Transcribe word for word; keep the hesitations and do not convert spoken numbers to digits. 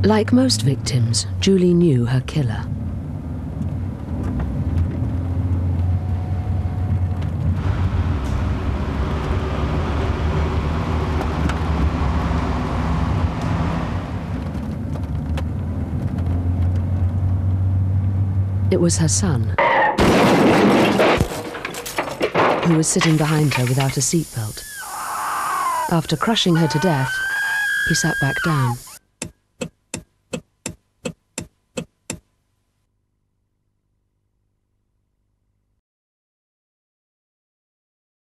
Like most victims, Julie knew her killer. It was her son, who was sitting behind her without a seatbelt. After crushing her to death, he sat back down.